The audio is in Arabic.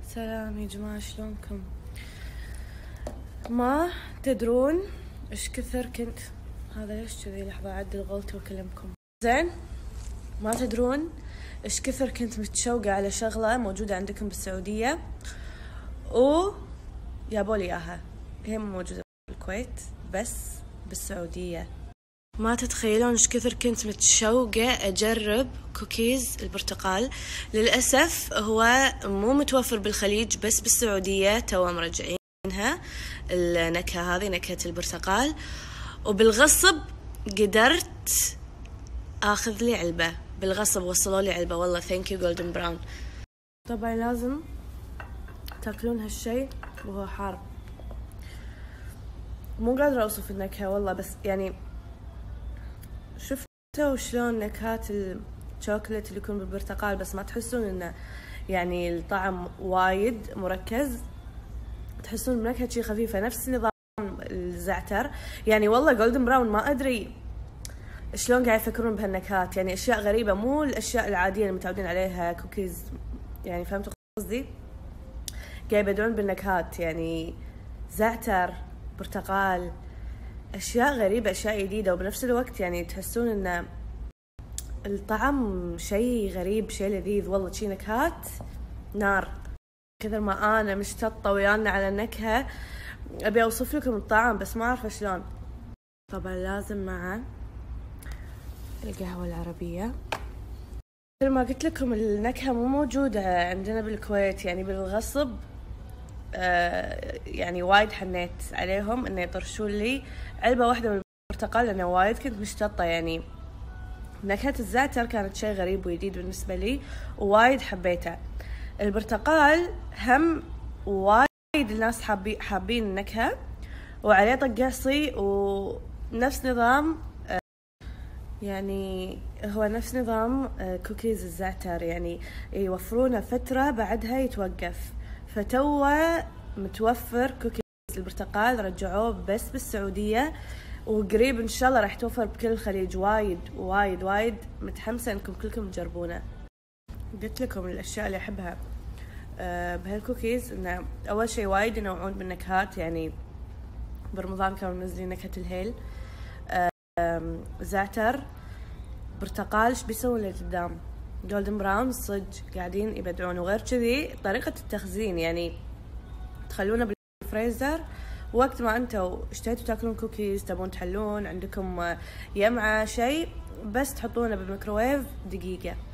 سلام يا جماعة، شلونكم؟ ما تدرون ايش كثر كنت هذا ليش كذي؟ لحظة أعدل غلطي وأكلمكم. زين، ما تدرون ايش كثر كنت متشوقة على شغلة موجودة عندكم بالسعودية جابولي إياها. هي موجودة بالكويت بس بالسعودية. ما تتخيلون ايش كثر كنت متشوقة أجرب كوكيز البرتقال. للأسف هو مو متوفر بالخليج بس بالسعودية، تو مرجعينها النكهة هذه، نكهة البرتقال، وبالغصب قدرت أخذ لي علبة. بالغصب وصلوا لي علبة، والله ثانك يو جولدن براون. طبعا لازم تاكلون هالشي وهو حار. مو قادرة أوصف النكهة والله، بس يعني شفتوا شلون نكهات الشوكولات اللي يكون بالبرتقال بس ما تحسون انه يعني الطعم وايد مركز، تحسون بنكهة شي خفيفة نفس نظام الزعتر. يعني والله جولدن براون ما ادري شلون قاعد يفكرون بهالنكهات، يعني اشياء غريبة مو الاشياء العادية اللي متعودين عليها كوكيز. يعني فهمتوا قصدي؟ قاعد يبدعون بالنكهات، يعني زعتر، برتقال، اشياء غريبة، اشياء جديدة، وبنفس الوقت يعني تحسون ان الطعم شيء غريب، شيء لذيذ. والله شي نكهات نار. كثر ما انا مشتطة ويانا على النكهة ابي اوصف لكم الطعم بس ما اعرف شلون. طبعا لازم مع القهوة العربية. مثل ما قلت لكم النكهة مو موجودة عندنا بالكويت، يعني بالغصب يعني وايد حنيت عليهم انه يطرشون لي علبة واحدة من البرتقال، لأنه وايد كنت مشتطة. يعني نكهة الزعتر كانت شيء غريب وجديد بالنسبة لي ووايد حبيته. البرتقال هم وايد الناس حابين النكهة، وعليه طقاصي، ونفس نظام يعني هو نفس نظام كوكيز الزعتر، يعني يوفرونه فترة بعدها يتوقف. فتوه متوفر كوكيز البرتقال، رجعوه بس بالسعودية، وقريب ان شاء الله راح توفر بكل الخليج. وايد وايد وايد متحمسة انكم كلكم تجربونه. قلت لكم الاشياء اللي احبها بهالكوكيز انه اول شيء وايد ينوعون بالنكهات. يعني برمضان كانوا منزلين نكهة الهيل، زعتر، برتقال، ايش بيسوون اللي قدام جولدن براون، صج قاعدين يبدعون. وغير كذي طريقة التخزين، يعني تخلونه بالفريزر، وقت ما انتوا اشتهيتوا تاكلون كوكيز، تبون تحلون، عندكم يمعة شيء، بس تحطونه بالميكروويف دقيقة.